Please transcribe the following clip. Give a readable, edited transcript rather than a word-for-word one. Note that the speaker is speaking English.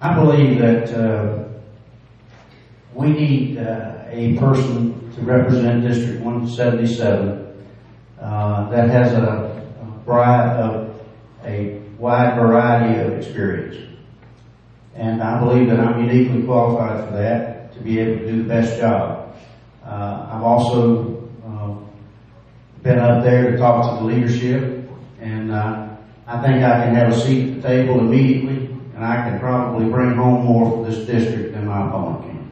I believe that we need a person to represent District 177 that has a wide variety of experience. And I believe that I'm uniquely qualified for that, to be able to do the best job. I've also been up there to talk to the leadership, and I think I can have a seat at the table immediately, and I can probably bring home more for this district than my opponent can.